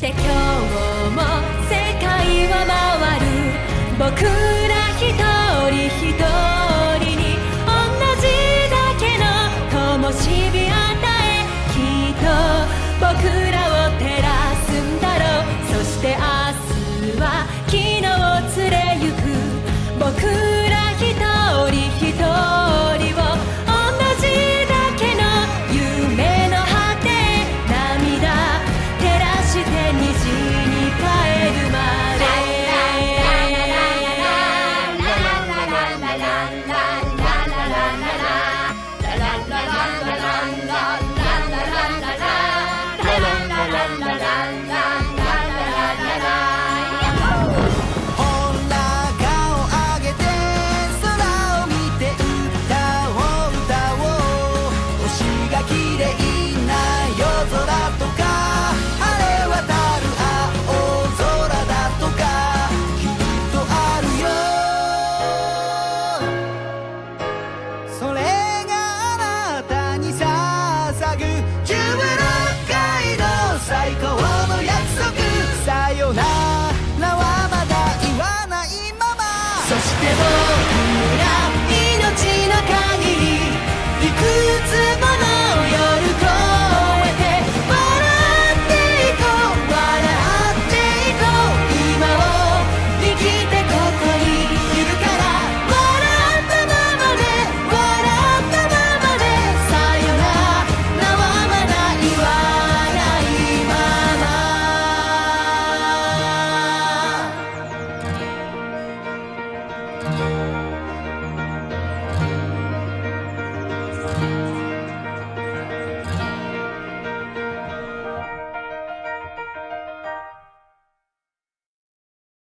して今日も世界は回る。僕ら一人一人に同じだけの灯火与え、きっと僕らを照らすんだろう。そして明日は昨日を連れゆく。僕ら一人一人を同じだけの夢の果て、涙照らして虹に帰るまで。そして僕ら命の限りいくつも